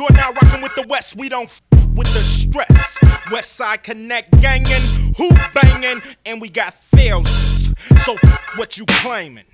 You're now rocking with the West, we don't with the stress. West Side Connect gangin', hoop bangin', and we got fails. So what you claiming?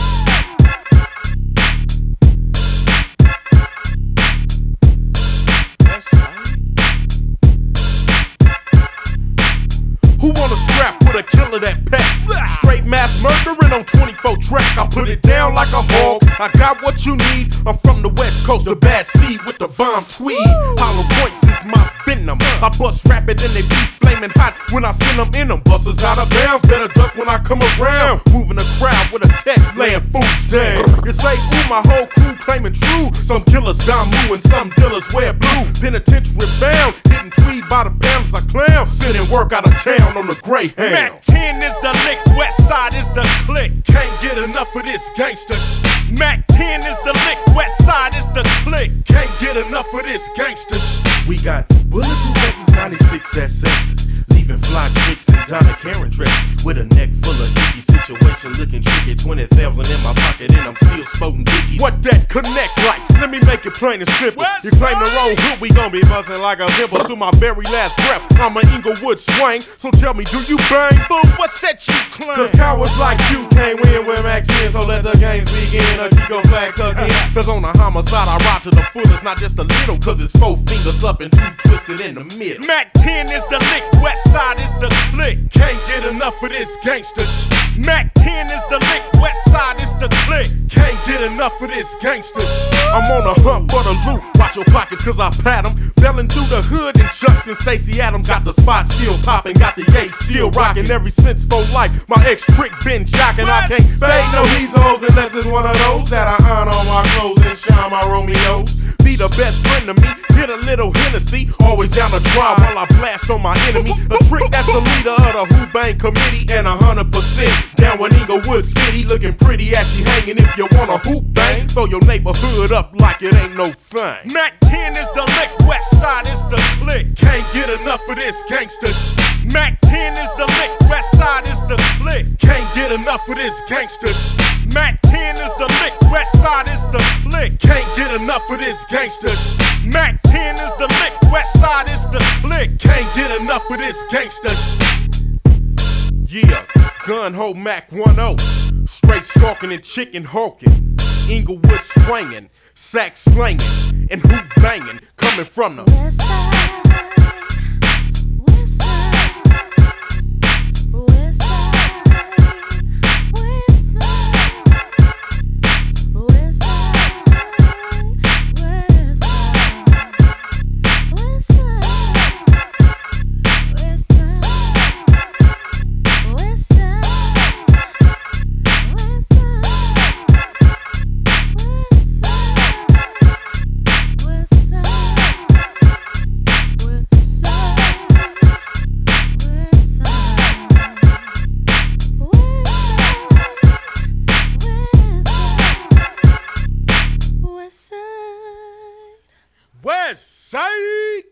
Who wanna scrap with a killer that pack? Straight mass murdering on 24 track. I put it down like a hog. I got what you need. I'm from the West Coast, the bad seed with the bomb tweed. Hollow points is my venom. I bust rapid and they be flaming hot when I send them in them. Busters out of bounds, better duck when I come around. Moving the crowd with a tech, laying fools down. You say, ooh, my whole crew claiming true. Some killers Damu and some dealers wear blue. Penitentiary bound, hitting tweed by the pounds I clown. Sending work out of town on the Greyhound. Mac 10 is the lick, West Side is the click. Can't get enough of this gangster. Mac 10 is the lick, West Side is the click. Can't get enough of this gangster. We got bulletproof vests, 96 SS's, leaving fly tricks and Donna Karen dresses. With a neck full of icky, situation looking tricky. 20,000 in my pocket and I'm still spoting dickies. What that connect like? Let me make it plain and simple. You claim the wrong hood, we gon' be buzzing like a pimple. To my very last breath, I'm an Inglewood swing. So tell me, do you bang? Fool, what set you claim? Cause cowards like you can't win with Mac 10, so let the games begin. Or keep your flag tucked in. Cause on a homicide, I ride to the fullest, not just a little. Cause it's 4 fingers up and 2 twisted in the middle. Mac 10 is the lick, West Side is the click. Can't get enough of this gangster. Mac 10 is the lick, West Side is the click. Can't get enough of this gangster. I'm on a hunt for the loot. Watch your pockets cause I pat them. Belling through the hood and Chucks and Stacey Adams. Got the spot still popping, got the Yates still rocking. Ever since for life, my ex trick been jocking. I can't fade no heezos unless it's one of those that I honor on my clothes and shine my Romeos. Be the best friend to me, get a little Hennessy. Always down to drive while I blast on my enemy. A trick that's the leader of the Who Bang committee. And 100% down with Inglewood City. Looking pretty as she hanging. If you want a hoop bang, throw your neighborhood up like it ain't no thing. Mac 10 is the lick, West Side is the click. Can't get enough of this gangster. Mac 10 is the lick, West Side is the click. Can't get enough of this gangster. Mac 10 is the lick, West Side is the click. Can't get enough of this gangster. Mac 10 is the lick, West Side is the click. Can't get enough of this gangster. Yeah, gun ho Mac 10. Straight stalking and chicken hawking. Inglewood swinging, sack slanging, and hoop banging. Coming from the West Side. West Side.